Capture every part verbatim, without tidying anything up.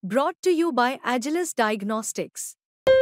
Brought to you by Agilus Diagnostics.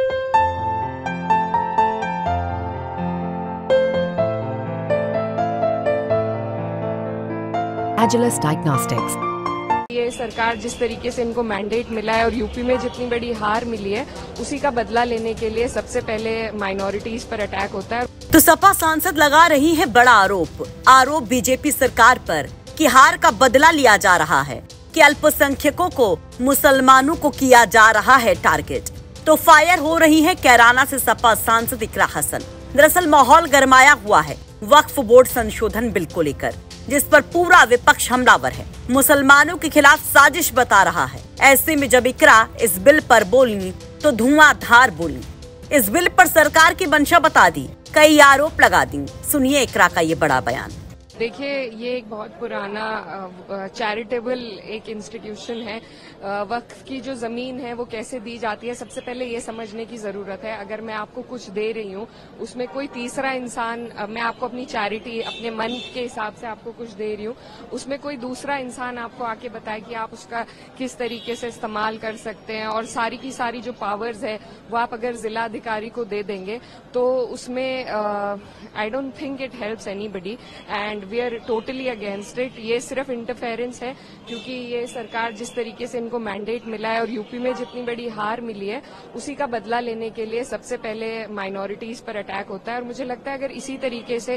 Agilus Diagnostics. ये सरकार जिस तरीके से इनको मैंडेट मिला है और यूपी में जितनी बड़ी हार मिली है उसी का बदला लेने के लिए सबसे पहले माइनॉरिटीज पर अटैक होता है। तो सपा सांसद लगा रही है बड़ा आरोप आरोप बीजेपी सरकार पर कि हार का बदला लिया जा रहा है कि अल्पसंख्यकों को मुसलमानों को किया जा रहा है टारगेट। तो फायर हो रही है कैराना से सपा सांसद इकरा हसन। दरअसल माहौल गरमाया हुआ है वक्फ बोर्ड संशोधन बिल को लेकर, जिस पर पूरा विपक्ष हमलावर है, मुसलमानों के खिलाफ साजिश बता रहा है। ऐसे में जब इकरा इस बिल पर बोली तो धुआंधार बोली, इस बिल पर सरकार की मंशा बता दी, कई आरोप लगा दी। सुनिए इकरा का ये बड़ा बयान। देखिए, ये एक बहुत पुराना चैरिटेबल एक इंस्टीट्यूशन है। वक्फ की जो जमीन है वो कैसे दी जाती है, सबसे पहले ये समझने की जरूरत है। अगर मैं आपको कुछ दे रही हूँ, उसमें कोई तीसरा इंसान, मैं आपको अपनी चैरिटी अपने मन के हिसाब से आपको कुछ दे रही हूँ, उसमें कोई दूसरा इंसान आपको आके बताए कि आप उसका किस तरीके से इस्तेमाल कर सकते हैं और सारी की सारी जो पावर्स है वो आप अगर जिला अधिकारी को दे देंगे तो उसमें I don't think it helps anybody and we are totally against it. ये सिर्फ इंटरफेरेंस है, क्योंकि ये सरकार जिस तरीके से इनको मैंडेट मिला है और यूपी में जितनी बड़ी हार मिली है उसी का बदला लेने के लिए सबसे पहले माइनॉरिटीज पर अटैक होता है। और मुझे लगता है अगर इसी तरीके से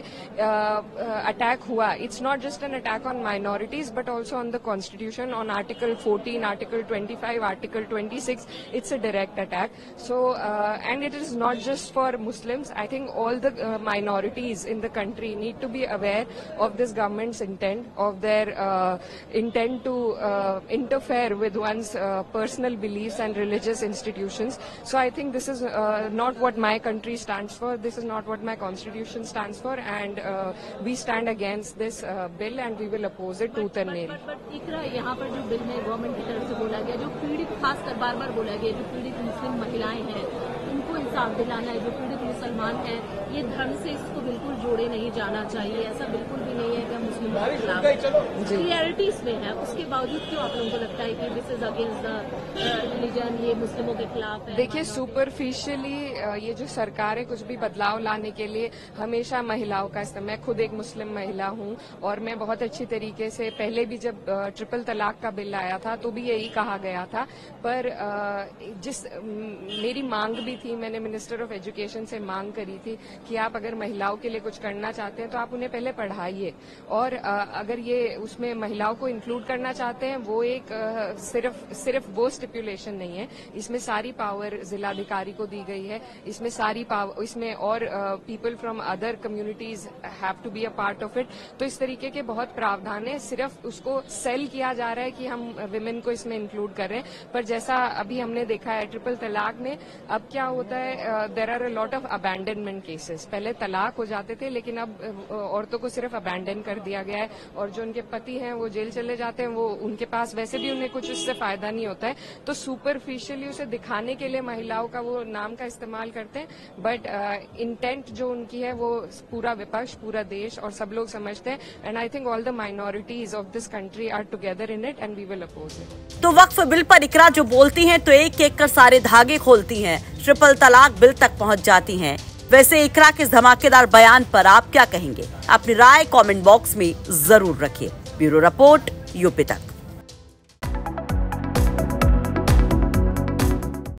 अटैक हुआ, it's not just an attack on minorities but also on the constitution, on article fourteen, article twenty five, article twenty six, it's a direct attack. So and it is not just for Muslims, I think all the minorities in the country need to be aware of this government's intent, of their uh, intent to uh, interfere with one's uh, personal beliefs and religious institutions. So I think this is uh, not what my country stands for, this is not what my constitution stands for, and uh, we stand against this uh, bill and we will oppose it tooth and nail. Iqra, यहाँ पर जो bill में government की तरफ से बोला गया, जो पीड़ित, खासकर बार बार बोला गया, जो पीड़ित मुस्लिम महिलाएं हैं उनको इंसाफ दिलाना है, जो पीड़ित मुसलमान हैं, ये धर्म से इसको बिल्कुल जोड़े नहीं जाना चाहिए। ऐसा बिल्कुल भी नहीं है कि मुस्लिमों के खिलाफ क्लियरिटी इसमें है, उसके बावजूद क्यों आप लोगों को लगता है कि this is against the religion, ये मुस्लिमों के खिलाफ है? देखिए, सुपरफिशियली ये जो सरकार है कुछ भी बदलाव लाने के लिए हमेशा महिलाओं का इस्तेमाल, मैं खुद एक मुस्लिम महिला हूँ और मैं बहुत अच्छी तरीके से, पहले भी जब ट्रिपल तलाक का बिल आया था तो भी यही कहा गया था, पर जिस मेरी मांग भी थी, मैंने मिनिस्टर ऑफ एजुकेशन से मांग करी थी कि आप अगर महिलाओं के लिए कुछ करना चाहते हैं तो आप उन्हें पहले पढ़ाइए, और अगर ये उसमें महिलाओं को इंक्लूड करना चाहते हैं, वो एक सिर्फ सिर्फ वो स्टिपुलेशन नहीं है, इसमें सारी पावर जिलाधिकारी को दी गई है, इसमें सारी पावर, इसमें और people from other communities have to be a part of it. तो इस तरीके के बहुत प्रावधान है, सिर्फ उसको सेल किया जा रहा है कि हम विमेन को इसमें इंक्लूड कर रहे हैं। पर जैसा अभी हमने देखा है ट्रिपल तलाक में, अब क्या होता है, there are a lot of abandonment cases. पहले तलाक हो जाते थे लेकिन अब औरतों को सिर्फ अबैंडन कर दिया गया है, और जो उनके पति हैं वो जेल चले जाते हैं, वो उनके पास वैसे भी उन्हें कुछ उससे फायदा नहीं होता है। तो सुपरफिशियली उसे दिखाने के लिए महिलाओं का वो नाम का इस्तेमाल करते हैं, बट इंटेंट uh, जो उनकी है वो पूरा विपक्ष, पूरा देश और सब लोग समझते हैं। And I think all the minorities of this country are together in it and we will oppose it. तो वक्फ बिल पर इकरा जो बोलती हैं तो एक एक कर सारे धागे खोलती हैं, ट्रिपल तलाक बिल तक पहुंच जाती हैं। वैसे इकरा के धमाकेदार बयान पर आप क्या कहेंगे? अपनी राय कमेंट बॉक्स में जरूर रखिए। ब्यूरो रिपोर्ट, यूपी तक।